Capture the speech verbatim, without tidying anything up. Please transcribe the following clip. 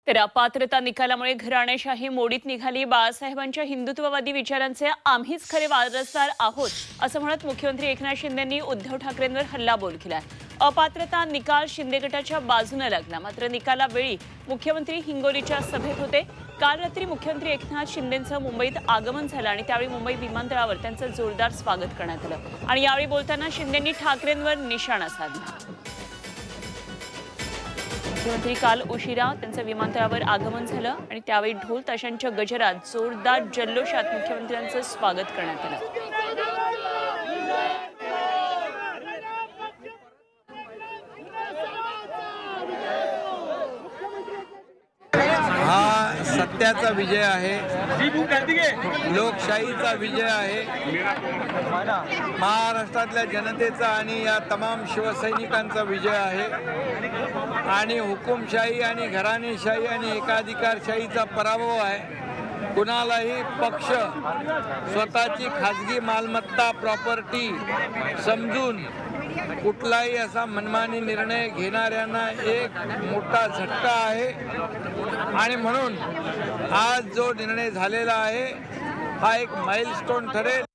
तर अपात्रता निकालामुळे घराणेशाही मोडीत निघाली। बाळासाहेबांच्या हिंदुत्ववादी विचारांचे आम्हीच खरे वारसदार आहोत असं म्हणत मुख्यमंत्री एकनाथ शिंदेंनी उद्धव ठाकरेंवर हल्लाबोल केला। अपात्रता निकाल शिंदे गटाच्या बाजूने लागला, मात्र निकालावेळी मुख्यमंत्री हिंगोलीच्या सभेत होते। काल रात्री मुख्यमंत्री एकनाथ शिंदेंचं मुंबईत आगमन झालं आणि त्यावेळी मुंबई विमानतळावर त्यांचं जोरदार स्वागत करण्यात आलं आणि यावेळी बोलताना शिंदेंनी ठाकरेंवर निशाणा साधला। मुख्यमंत्री काल उशिरा त्यांचं विमानतळावर आगमन झालं आणि त्यावेळी ढोल ताशांच्या गजरात जोरदार जल्लोषात मुख्यमंत्र्यांचं स्वागत करण्यात आलं। हा सत्याचा विजय आहे, लोकशाहीचा विजय आहे, महाराष्ट्रातल्या जनतेचा आणि या तमाम शिवसैनिकांचा विजय आहे आणि हुकुमशाही आणि घराणेशाही आणि एकाधिकारशाहीचा पराभव आहे। कुणालाही पक्ष स्वतःची खाजगी मालमत्ता प्रॉपर्टी समजून कुठलाही असा मनमानी निर्णय घेणाऱ्यांना एक मोठा झटका आहे आणि म्हणून आज जो निर्णय झालेला आहे हा एक माइलस्टोन ठरेल